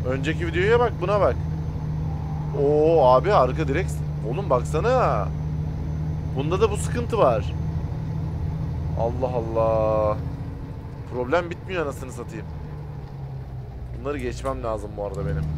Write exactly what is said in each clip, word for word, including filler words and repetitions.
Önceki videoya bak, buna bak. Oo abi, arka direkt. Oğlum baksana. Bunda da bu sıkıntı var. Allah Allah. Problem bitmiyor anasını satayım. Bunları geçmem lazım bu arada benim.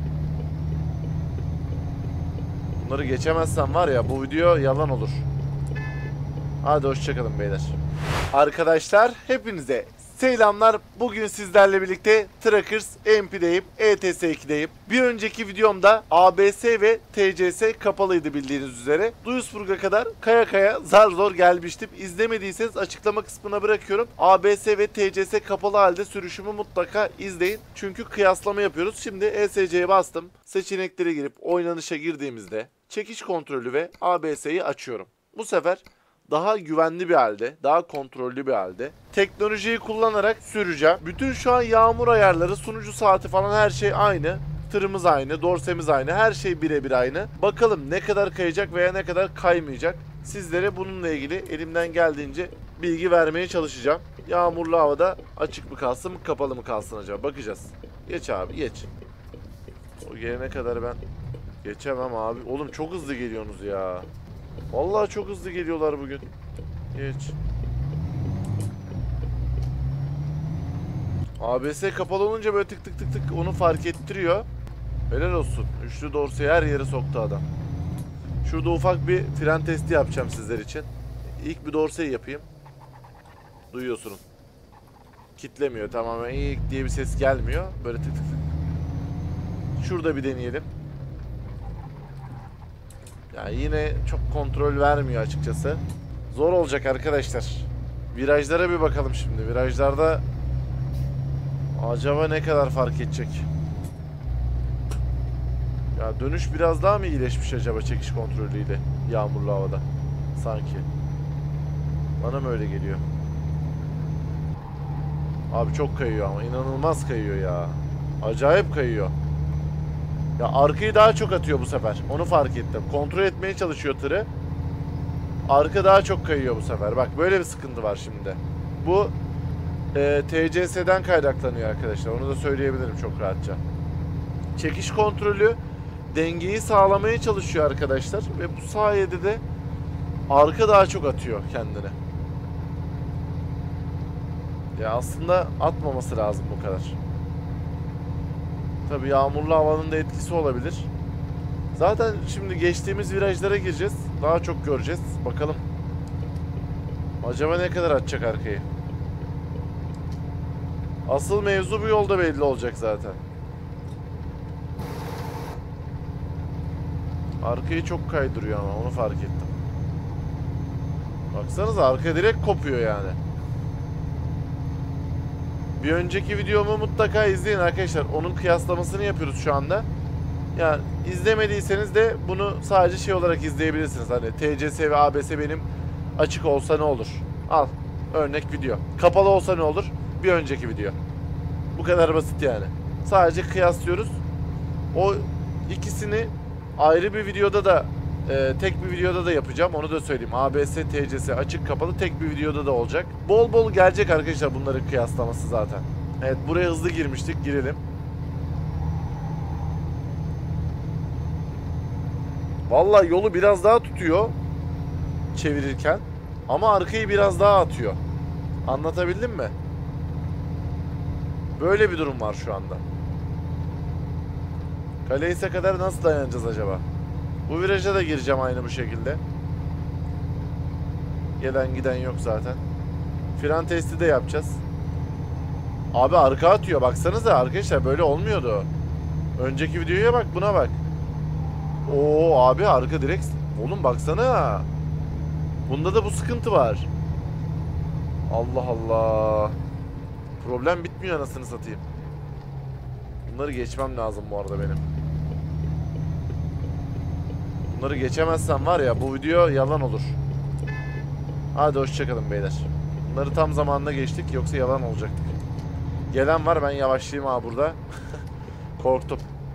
Bunları geçemezsem var ya, bu video yalan olur. Hadi hoşçakalın beyler. Arkadaşlar hepinize selamlar. Bugün sizlerle birlikte Trackers M P'deyim, E T S ikideyim. Bir önceki videomda A B S ve T C S kapalıydı bildiğiniz üzere. Duisburg'a kadar kaya kaya zar zor gelmiştim. İzlemediyseniz açıklama kısmına bırakıyorum. A B S ve T C S kapalı halde sürüşümü mutlaka izleyin. Çünkü kıyaslama yapıyoruz. Şimdi E S C'ye bastım. Seçeneklere girip oynanışa girdiğimizde çekiş kontrolü ve A B S'yi açıyorum. Bu sefer daha güvenli bir halde, daha kontrollü bir halde teknolojiyi kullanarak süreceğim. Bütün şu an yağmur ayarları, sunucu saati falan her şey aynı. Tırımız aynı, dorsemiz aynı, her şey birebir aynı. Bakalım ne kadar kayacak veya ne kadar kaymayacak. Sizlere bununla ilgili elimden geldiğince bilgi vermeye çalışacağım. Yağmurlu havada açık mı kalsın, kapalı mı kalsın acaba? Bakacağız. Geç abi, geç. O gelene kadar ben geçemem abi. Oğlum çok hızlı geliyorsunuz ya. Vallahi çok hızlı geliyorlar bugün. Geç. A B S kapalı olunca böyle tık tık tık tık onu fark ettiriyor. Helal olsun. Üçlü dorseyi her yere soktu adam. Şurada ufak bir fren testi yapacağım sizler için. İlk bir dorseyi yapayım. Duyuyorsunuz. Kitlemiyor tamamen, ilk diye bir ses gelmiyor. Böyle tık tık tık. Şurada bir deneyelim. Yani yine çok kontrol vermiyor açıkçası. Zor olacak arkadaşlar. Virajlara bir bakalım şimdi. Virajlarda acaba ne kadar fark edecek? Ya dönüş biraz daha mı iyileşmiş acaba çekiş kontrolüyle yağmurlu havada? Sanki. Bana mı öyle geliyor? Abi çok kayıyor ama inanılmaz kayıyor ya. Acayip kayıyor. Ya arkayı daha çok atıyor bu sefer. Onu fark ettim. Kontrol etmeye çalışıyor tırı. Arka daha çok kayıyor bu sefer. Bak böyle bir sıkıntı var şimdi. Bu e, T C S'den kaynaklanıyor arkadaşlar. Onu da söyleyebilirim çok rahatça. Çekiş kontrolü dengeyi sağlamaya çalışıyor arkadaşlar. Ve bu sayede de arka daha çok atıyor kendini. Ya aslında atmaması lazım bu kadar. Tabii yağmurlu havanın da etkisi olabilir. Zaten şimdi geçtiğimiz virajlara gireceğiz. Daha çok göreceğiz. Bakalım. Acaba ne kadar atacak arkayı? Asıl mevzu bu yolda belli olacak zaten. Arkayı çok kaydırıyor ama onu fark ettim. Baksanıza arka direkt kopuyor yani. Bir önceki videomu mutlaka izleyin arkadaşlar. Onun kıyaslamasını yapıyoruz şu anda. Yani izlemediyseniz de bunu sadece şey olarak izleyebilirsiniz. Hani T C S ve A B S benim açık olsa ne olur? Al. Örnek video. Kapalı olsa ne olur? Bir önceki video. Bu kadar basit yani. Sadece kıyaslıyoruz. O ikisini ayrı bir videoda da e, tek bir videoda da yapacağım. Onu da söyleyeyim. A B S, T C S açık kapalı tek bir videoda da olacak. Bol bol gelecek arkadaşlar bunların kıyaslaması zaten. Evet, buraya hızlı girmiştik. Girelim. Vallahi yolu biraz daha tutuyor çevirirken ama arkayı biraz daha atıyor. Anlatabildim mi? Böyle bir durum var şu anda. Kaleis'e kadar nasıl dayanacağız acaba? Bu viraja da gireceğim aynı bu şekilde. Gelen giden yok zaten. Fren testi de yapacağız. Abi arka atıyor, baksanıza arkadaşlar, böyle olmuyordu. Önceki videoya bak, buna bak. Oo abi arka direkt. Oğlum baksana. Bunda da bu sıkıntı var. Allah Allah. Problem bitmiyor anasını satayım. Bunları geçmem lazım bu arada benim. Bunları geçemezsem var ya, bu video yalan olur. Hadi hoşçakalın beyler. Bunları tam zamanında geçtik, yoksa yalan olacaktık. Gelen var, ben yavaşlayayım ha burada. Korktum.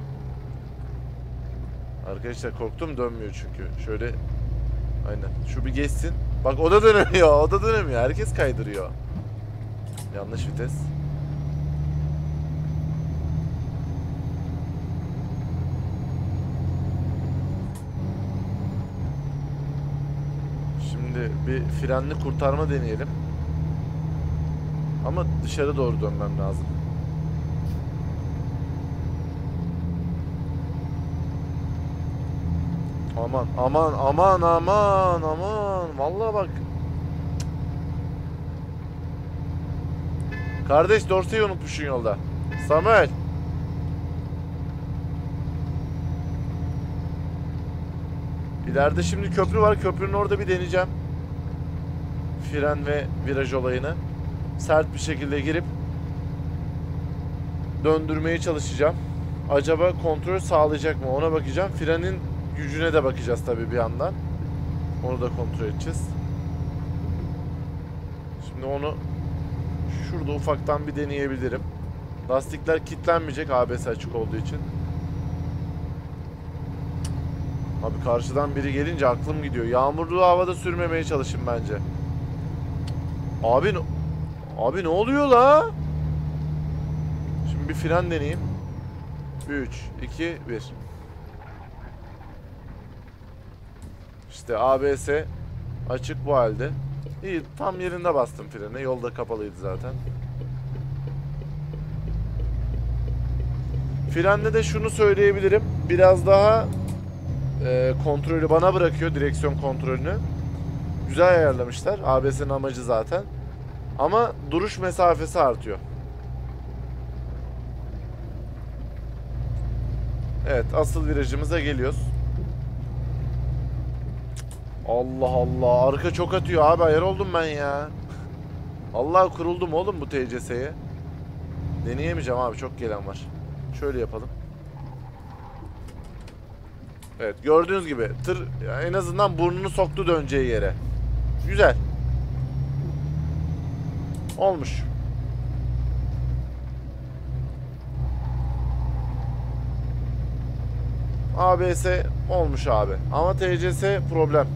Arkadaşlar korktum, dönmüyor çünkü. Şöyle. Aynen. Şu bir geçsin. Bak o da dönemiyor. O da dönemiyor. Herkes kaydırıyor. Yanlış vites. Şimdi bir frenli kurtarma deneyelim. Ama dışarı doğru dönmem lazım. Aman aman aman aman aman. Vallahi bak. Kardeş dorseyi unutmuşsun yolda. Samuel. İleride şimdi köprü var. Köprünün orada bir deneyeceğim. Fren ve viraj olayını. Sert bir şekilde girip döndürmeye çalışacağım. Acaba kontrol sağlayacak mı? Ona bakacağım. Frenin gücüne de bakacağız tabii bir yandan. Onu da kontrol edeceğiz. Şimdi onu şurada ufaktan bir deneyebilirim. Lastikler kilitlenmeyecek A B S açık olduğu için. Abi karşıdan biri gelince aklım gidiyor. Yağmurlu havada sürmemeye çalışın bence. Abi Abi ne oluyor la? Şimdi bir fren deneyeyim. üç, iki, bir. İşte A B S açık bu halde. İyi, tam yerinde bastım frene. Yolda kapalıydı zaten. Frende de şunu söyleyebilirim. Biraz daha e, kontrolü bana bırakıyor, direksiyon kontrolünü. Güzel ayarlamışlar. A B S'nin amacı zaten. Ama duruş mesafesi artıyor. Evet, asıl virajımıza geliyoruz. Allah Allah, arka çok atıyor abi, ayar oldum ben ya. Allah kuruldum oğlum bu T C S'ye. Deneyemeyeceğim abi, çok gelen var. Şöyle yapalım. Evet, gördüğünüz gibi tır en azından burnunu soktu döneceği yere. Güzel. Olmuş. A B S olmuş abi. Ama T C S problem.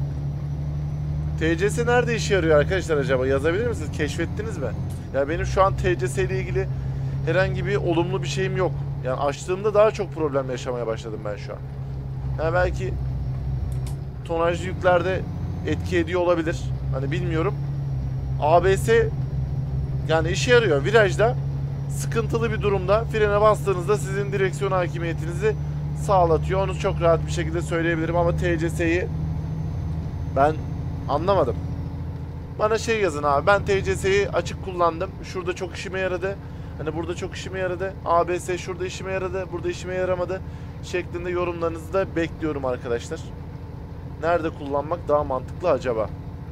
T C S nerede işe yarıyor arkadaşlar acaba? Yazabilir misiniz? Keşfettiniz mi? Ya benim şu an T C S ile ilgili herhangi bir olumlu bir şeyim yok. Yani açtığımda daha çok problem yaşamaya başladım ben şu an. Yani belki tonajlı yüklerde etki ediyor olabilir. Hani bilmiyorum. A B S yani işe yarıyor. Virajda sıkıntılı bir durumda frene bastığınızda sizin direksiyon hakimiyetinizi sağlatıyor. Onu çok rahat bir şekilde söyleyebilirim ama T C S'yi ben anlamadım. Bana şey yazın abi. Ben T C S'yi açık kullandım. Şurada çok işime yaradı. Hani burada çok işime yaradı. A B S şurada işime yaradı. Burada işime yaramadı. Şeklinde yorumlarınızı da bekliyorum arkadaşlar. Nerede kullanmak daha mantıklı acaba?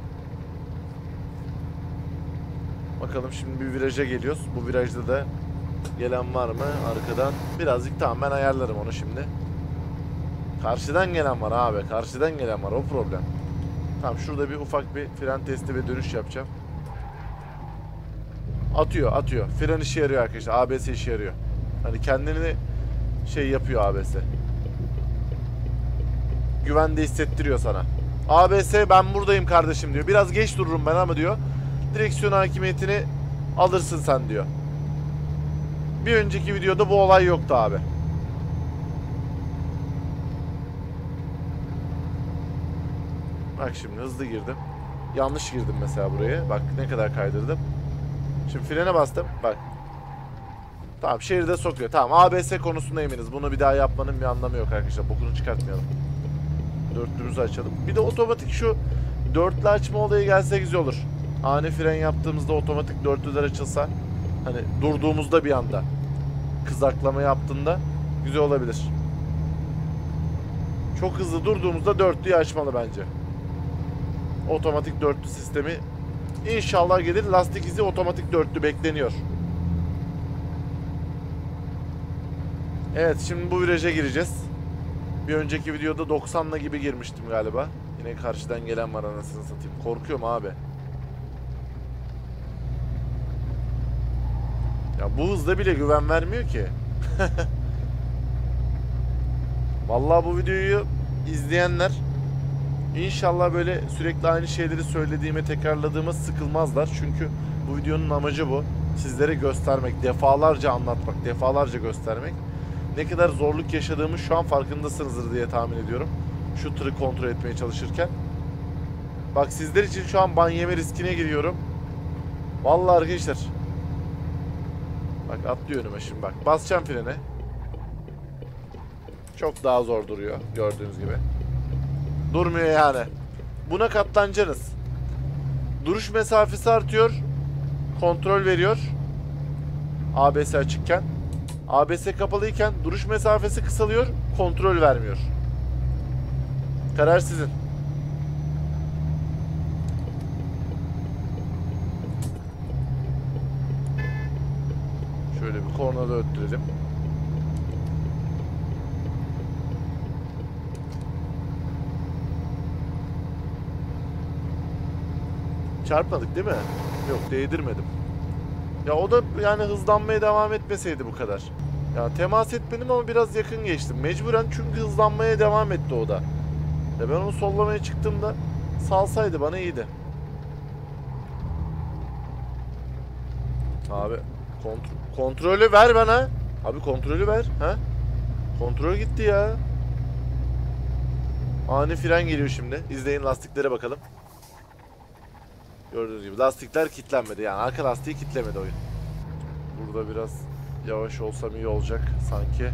Bakalım şimdi bir viraja geliyoruz. Bu virajda da gelen var mı arkadan? Birazcık tamam, ben ayarlarım onu şimdi. Karşıdan gelen var abi. Karşıdan gelen var, o problem. Tamam, şurada bir ufak bir fren testi ve dönüş yapacağım. Atıyor atıyor. Fren işe yarıyor arkadaşlar. A B S işe yarıyor. Hani kendini şey yapıyor A B S. Güvende hissettiriyor sana. A B S ben buradayım kardeşim diyor. Biraz geç dururum ben ama diyor. Direksiyon hakimiyetini alırsın sen diyor. Bir önceki videoda bu olay yoktu abi. Bak şimdi hızlı girdim. Yanlış girdim mesela buraya. Bak ne kadar kaydırdım. Şimdi frene bastım. Bak. Tamam, şeride sokuyor. Tamam, A B S konusunda eminiz. Bunu bir daha yapmanın bir anlamı yok arkadaşlar. Bokunu çıkartmayalım. Dörtlümüzü açalım. Bir de otomatik şu dörtlü açma olayı gelse güzel olur. Ani fren yaptığımızda otomatik dörtlüler açılsa. Hani durduğumuzda bir anda kızaklama yaptığında güzel olabilir. Çok hızlı durduğumuzda dörtlüyü açmalı bence. Otomatik dörtlü sistemi İnşallah gelir. Lastik izi otomatik dörtlü bekleniyor. Evet, şimdi bu viraja gireceğiz. Bir önceki videoda doksanla gibi girmiştim galiba. Yine karşıdan gelen var, anasını satayım. Korkuyorum abi. Ya bu hızda bile güven vermiyor ki. Vallahi bu videoyu izleyenler İnşallah böyle sürekli aynı şeyleri söylediğime, tekrarladığıma sıkılmazlar. Çünkü bu videonun amacı bu. Sizlere göstermek, defalarca anlatmak, defalarca göstermek. Ne kadar zorluk yaşadığımı şu an farkındasınızdır diye tahmin ediyorum. Şu tırı kontrol etmeye çalışırken. Bak sizler için şu an ban yeme riskine giriyorum. Vallahi arkadaşlar. Bak atlıyor önüme şimdi bak. Basacağım frene. Çok daha zor duruyor gördüğünüz gibi. Durmuyor yani. Buna katlanacaksınız. Duruş mesafesi artıyor. Kontrol veriyor. A B S açıkken. A B S kapalıyken duruş mesafesi kısalıyor. Kontrol vermiyor. Karar sizin. Şöyle bir kornada öttürelim. Çarpmadık değil mi? Yok, değdirmedim. Ya o da yani hızlanmaya devam etmeseydi bu kadar. Ya temas etmedim ama biraz yakın geçtim. Mecburen, çünkü hızlanmaya devam etti o da. Ya ben onu sollamaya çıktığımda salsaydı bana iyiydi. Abi kont kontrolü ver bana. Abi kontrolü ver. Ha? Kontrol gitti ya. Ani fren geliyor şimdi. İzleyin, lastiklere bakalım. Gördüğünüz gibi lastikler kilitlenmedi. Yani arka lastiği kilitlemedi oyun. Burada biraz yavaş olsam iyi olacak sanki.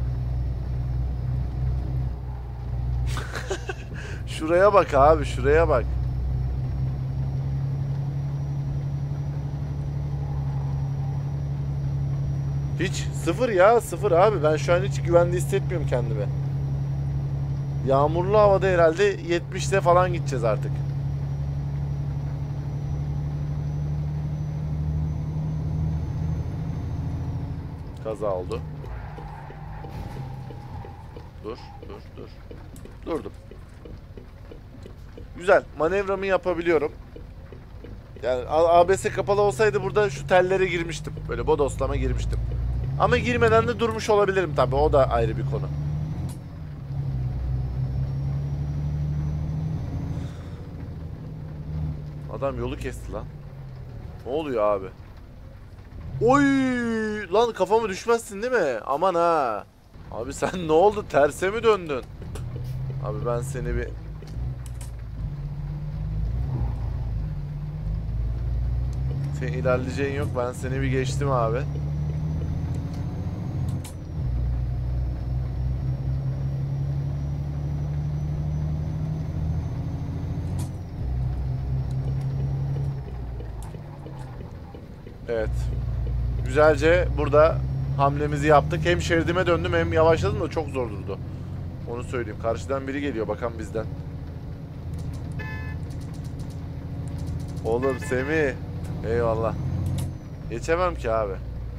Şuraya bak abi, şuraya bak. Hiç sıfır ya, sıfır abi. Ben şu an hiç güvende hissetmiyorum kendimi. Yağmurlu havada herhalde yetmişte falan gideceğiz artık. Kaza oldu. Dur, dur, dur. Durdum. Güzel. Manevramı yapabiliyorum. Yani A B S kapalı olsaydı burada şu tellere girmiştim. Böyle bodoslama girmiştim. Ama girmeden de durmuş olabilirim tabii. O da ayrı bir konu. Adam yolu kesti lan. Ne oluyor abi? Oy! Lan kafamı düşmezsin değil mi? Aman ha. Abi sen ne oldu? Terse mi döndün? Abi ben seni bir... Senin ilerleyeceğin yok. Ben seni bir geçtim abi. Evet. Güzelce burada hamlemizi yaptık. Hem şeridime döndüm hem yavaşladım da çok zor durdu. Onu söyleyeyim. Karşıdan biri geliyor. Bakan bizden. Oğlum Semih. Eyvallah. Geçemem ki abi.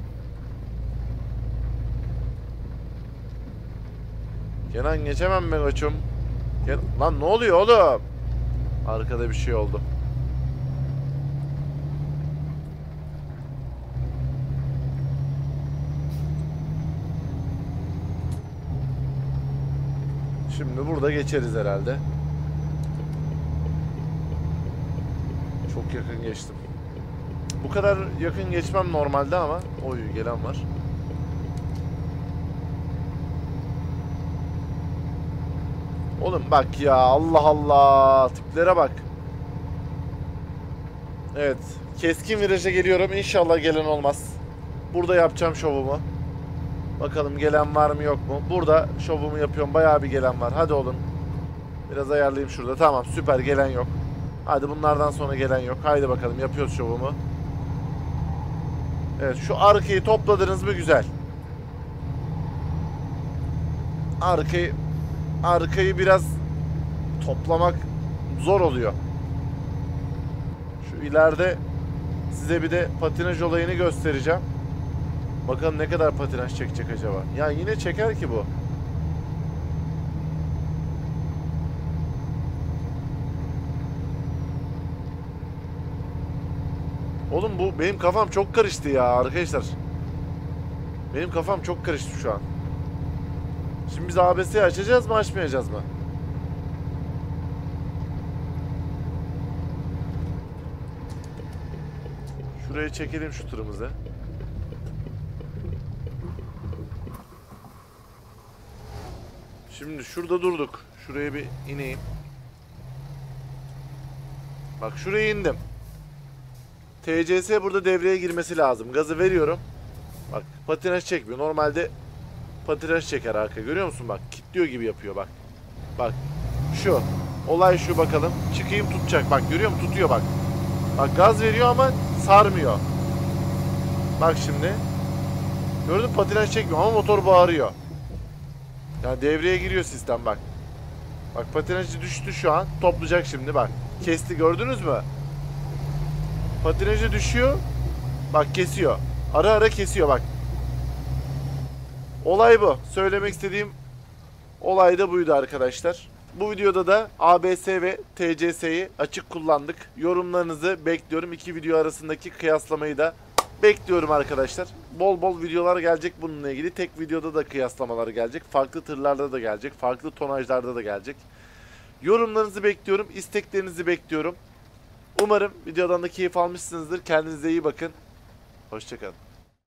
Kenan geçemem ben koçum. Ken Lan ne oluyor oğlum? Arkada bir şey oldu. Şimdi burada geçeriz herhalde. Çok yakın geçtim. Bu kadar yakın geçmem normalde ama. Oy, gelen var. Oğlum bak ya, Allah Allah. Tiplere bak. Evet. Keskin viraja geliyorum. İnşallah gelen olmaz. Burada yapacağım şovumu. Bakalım gelen var mı yok mu? Burada şovumu yapıyorum. Bayağı bir gelen var. Hadi oğlum. Biraz ayarlayayım şurada. Tamam, süper, gelen yok. Hadi bunlardan sonra gelen yok. Haydi bakalım, yapıyoruz şovumu. Evet, şu arkayı topladınız mı güzel. Arkayı arkayı biraz toplamak zor oluyor. Şu ileride size bir de patinaj olayını göstereceğim. Bakalım ne kadar patinaj çekecek acaba. Ya yine çeker ki bu. Oğlum bu benim kafam çok karıştı ya arkadaşlar. Benim kafam çok karıştı şu an. Şimdi biz A B S'yi açacağız mı, açmayacağız mı? Şuraya çekelim şu tırımızı. Şimdi şurada durduk. Şuraya bir ineyim. Bak şuraya indim. T C S burada devreye girmesi lazım. Gazı veriyorum. Bak patinaj çekmiyor. Normalde patinaj çeker arka. Görüyor musun bak? Kilitliyor gibi yapıyor bak. Bak. Şu. Olay şu bakalım. Çıkayım tutacak. Bak görüyor musun? Tutuyor bak. Bak gaz veriyor ama sarmıyor. Bak şimdi. Gördün mü? Patinaj çekmiyor ama motor bağırıyor. Yani devreye giriyor sistem bak. Bak patinajı düştü şu an. Toplayacak şimdi bak. Kesti gördünüz mü? Patinajı düşüyor. Bak kesiyor. Ara ara kesiyor bak. Olay bu. Söylemek istediğim olay da buydu arkadaşlar. Bu videoda da A B S ve T C S'yi açık kullandık. Yorumlarınızı bekliyorum. İki video arasındaki kıyaslamayı da bekliyorum arkadaşlar. Bol bol videolar gelecek bununla ilgili. Tek videoda da kıyaslamalar gelecek. Farklı tırlarda da gelecek. Farklı tonajlarda da gelecek. Yorumlarınızı bekliyorum. İsteklerinizi bekliyorum. Umarım videodan da keyif almışsınızdır. Kendinize iyi bakın. Hoşça kalın.